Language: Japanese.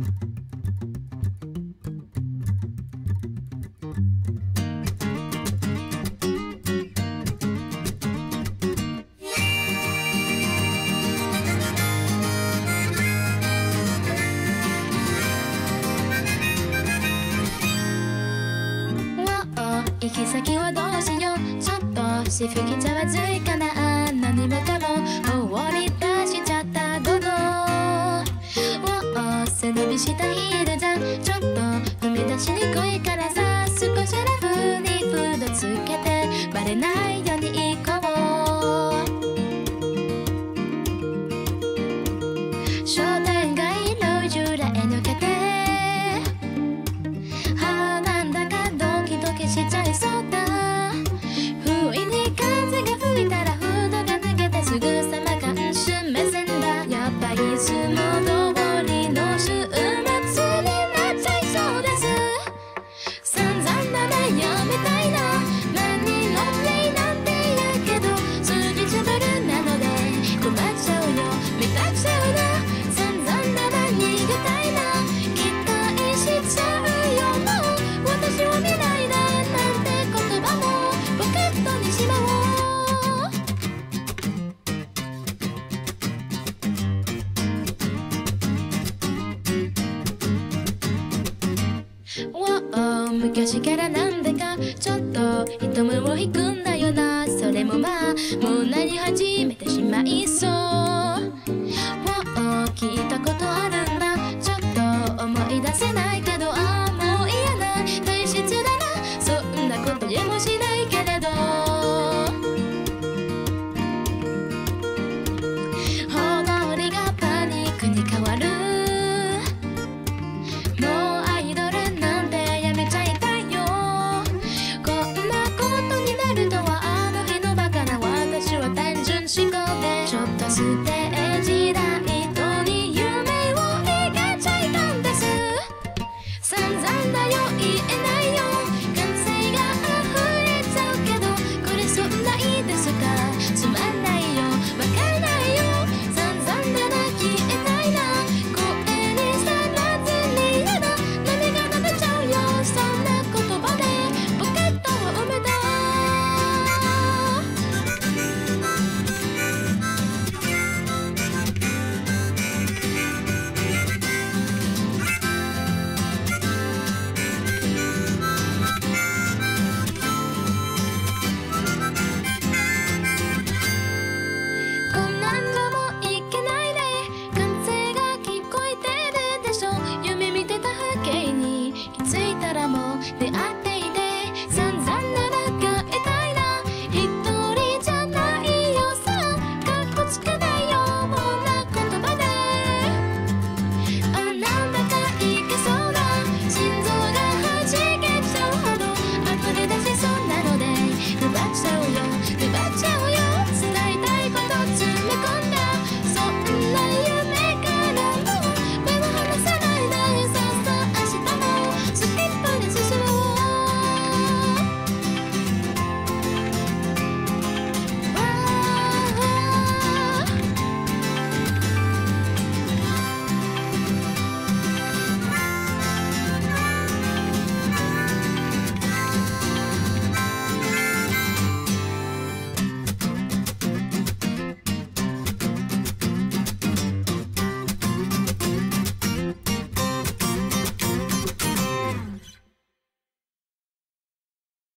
行き先はどうしよう、ちょっとしふきちゃわずいかな。何もかも放り出しちゃった午後、背伸びしたヒールじゃちょっと踏み出しにくいからさ、少しラフにフードつけてバレないように行こう。商店街路地裏へ抜けて、なんだかドキドキしちゃいそうだ。不意に風が吹いたらフードが抜けてすぐさま監視目線だ。やっぱりいつも通りの週末になっちゃいそうです。散々だねやめたいな、何のプレイなんて言うけど数日ぶりなので困っちゃうよ、めたくちゃうな。散々だな逃げたいな、期待しちゃうよ。もう私を見ないななんて言葉もポケットにしまおう。昔からなんでかちょっと人目を引くんだよな。それもまあもうなり始めてしまい